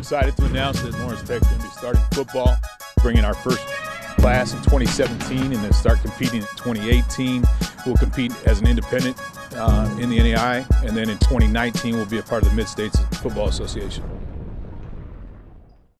Excited to announce that Lawrence Tech is going to be starting football, bringing our first class in 2017 and then start competing in 2018. We'll compete as an independent in the NAI, and then in 2019 we'll be a part of the Mid-States Football Association.